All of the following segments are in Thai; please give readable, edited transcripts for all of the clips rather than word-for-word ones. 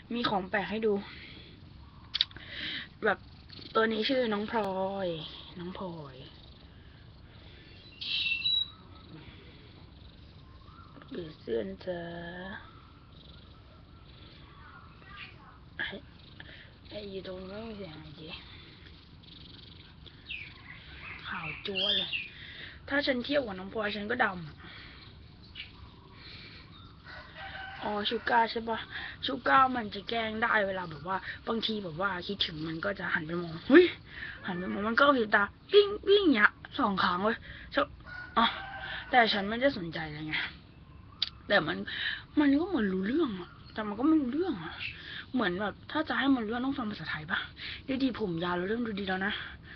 มีของแปลกให้ดู แบบตัวนี้ชื่อน้องพลอย น้องพลอยเปิดเสื้อจะไอ้อยู่ตรงนู้นเสียงอะไรจีขาวจั๊วเลย ถ้าฉันเทียบกับน้องพลอยฉันก็ดำอ๋อชูก้าใช่ปะชูก้ามันจะแกล้งได้เวลาแบบว่าบางทีแบบว่าคิดถึงมันก็จะหันไปมองเฮ้ยหันไปมองมันก็ผิดตาปิ้งปิ้งเนี้ย2 ครั้งเลยอ๋อแต่ฉันไม่ได้สนใจเลยไงแต่มันก็เหมือนรู้เรื่องอะแต่มันก็ไม่รู้เรื่องอะเหมือนแบบถ้าจะให้มันรู้เรื่องต้องฟังภาษาไทยปะดีผมยาวแล้วเริ่มดูดีแล้วนะ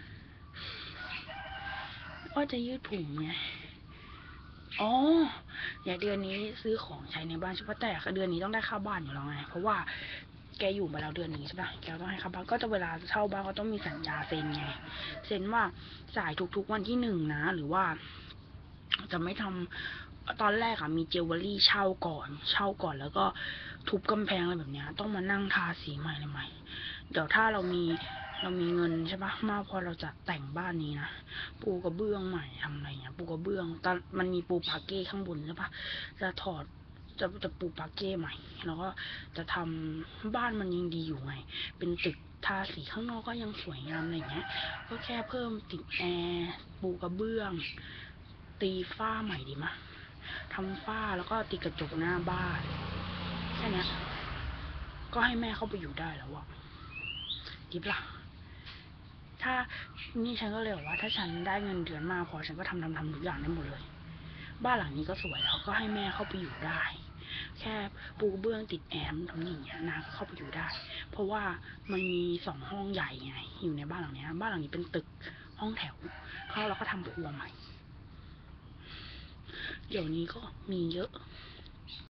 ว่าจะยืดผมไงอ๋ออย่าเดือนนี้ซื้อของใช้ในบ้านใช่ปะแต่เดือนนี้ต้องได้ค่าบ้านอยู่แล้วไงเพราะว่าแกอยู่มาแล้วเดือนนี้ใช่ปะแกต้องให้ค่าบ้านก็จะเวลาเช่าบ้านก็ต้องมีสัญญาเซ็นไงเซ็นว่าจ่ายทุกๆวันที่1นะหรือว่าจะไม่ทำตอนแรกอะมีเจวเวลรี่เช่าก่อนแล้วก็ทุบกำแพงอะไรแบบเนี้ยต้องมานั่งทาสีใหม่เลยใหม่เดี๋ยวถ้าเรามีเงินใช่ปะมากพอเราจะแต่งบ้านนี้นะปูกระเบื้องใหม่ทำอะไรเงี้ยปูกระเบื้องตอนมันมีปูปาเก้ข้างบนใช่ปะจะถอดจะปูปาเก้ใหม่แล้วก็จะทำบ้านมันยังดีอยู่ไงเป็นตึกทาสีข้างนอกก็ยังสวยงามอะไรเงี้ยก็แค่เพิ่มติดแอร์ปูกระเบื้องตีฝ้าใหม่ดีมะทำฝ้าแล้วก็ติดกระจกหน้าบ้านแค่นี้ก็ให้แม่เข้าไปอยู่ได้แล้วอะดิบล่ะถ้านี่ฉันก็เลยบอกว่าถ้าฉันได้เงินเดือนมากพอฉันก็ทำทุกอย่างได้หมดเลยบ้านหลังนี้ก็สวยแล้วก็ให้แม่เข้าไปอยู่ได้แค่ปูเบื้องติดแอร์ทำอย่างเงี้ยนาก็เข้าไปอยู่ได้เพราะว่ามันมี2 ห้องใหญ่ไงอยู่ในบ้านหลังนี้บ้านหลังนี้เป็นตึกห้องแถวเขาเราก็ทำครัวใหม่เดี๋ยวนี้ก็มีเยอะ